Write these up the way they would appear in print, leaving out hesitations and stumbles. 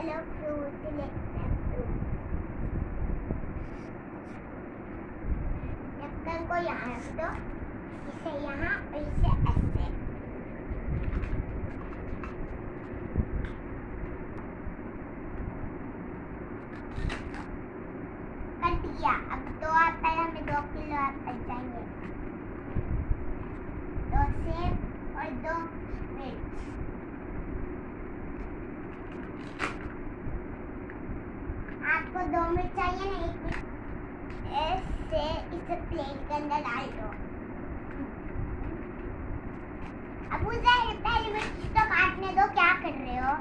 Hello fruit लिखना fruit. ढक्कन को यहाँ रख दो, इसे यहाँ और इसे ऐसे। कर दिया। अब 2 एप्पल, हमें 2 किलो एप्पल चाहिए। 2 सेब और 2 मिर्च। आपको 2 मिर्च चाहिए ना, 1 मिर्च। ऐसे इसे प्लेट के अंदर डाल दो। अब उसे पहले मिर्च तो काटने दो, क्या कर रहे हो?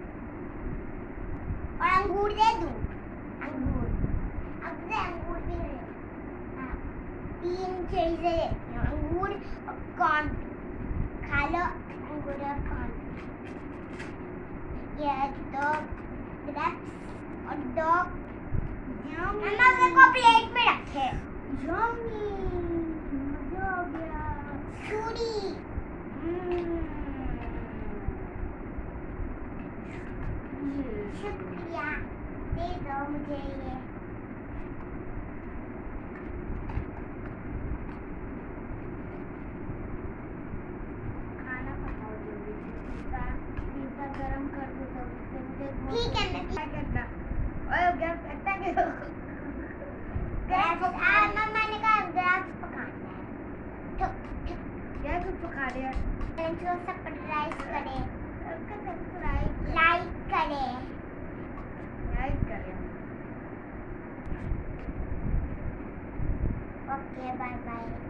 और अंगूर दे दूं? अंगूर, अब से अंगूर भी ले। हाँ, 3 चीजें लेती हूँ, अंगूर और कॉर्न। खा लो अंगूर और कॉर्न। ये 2 ग्रेप्स और 2 मम्मा को प्लेट में रखे। यम्मी, मजा आ गया। छुरी। शुक्रिया, दे दो मुझे ये। खाना पकाओ जल्दी। पिज़्ज़ा गरम कर दो जल्दी से। ठीक है, मैं क्या करना? ओए गैस इतना क्यों? मम्मा ने कहा गैस पकाना है। क्या कुछ पका रहे हैं? जो सब्सक्राइब करें, लाइक करें। Okay, bye bye.